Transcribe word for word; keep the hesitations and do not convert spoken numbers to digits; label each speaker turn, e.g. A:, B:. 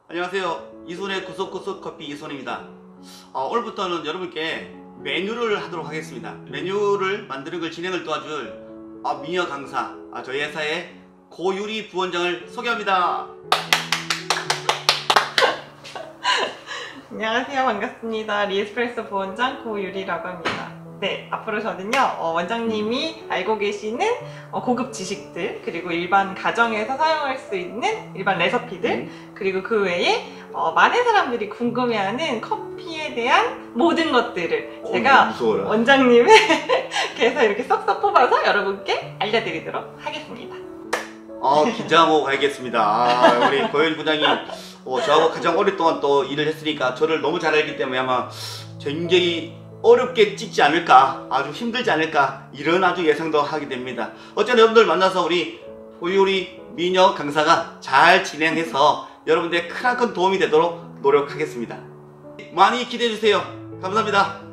A: 안녕하세요. 이손의 구석구석 커피 이손입니다. 어, 오늘부터는 여러분께 메뉴를 하도록 하겠습니다. 메뉴를 만드는 걸 진행을 도와줄 아, 미녀 강사, 아, 저희 회사의 고유리 부원장을 소개합니다.
B: 안녕하세요. 반갑습니다. 리에스프레소 부원장 고유리라고 합니다. 네, 앞으로 저는요, 어, 원장님이 알고 계시는 어, 고급 지식들, 그리고 일반 가정에서 사용할 수 있는 일반 레시피들,
A: 음.
B: 그리고 그 외에 어, 많은 사람들이 궁금해하는 커피에 대한 모든 것들을
A: 어,
B: 제가
A: 무서워라.
B: 원장님께서 이렇게 쏙쏙 뽑아서 여러분께 알려드리도록 하겠습니다.
A: 아, 긴장하고 가야겠습니다. 아, 우리 고유리 부장이 어, 저하고 가장 오랫동안 또 일을 했으니까 저를 너무 잘 알기 때문에 아마 굉장히 어렵게 찍지 않을까, 아주 힘들지 않을까, 이런 아주 예상도 하게 됩니다. 어쨌든 여러분들 만나서 우리 고유리 미녀 강사가 잘 진행해서 여러분들의 크나큰 도움이 되도록 노력하겠습니다. 많이 기대해주세요. 감사합니다.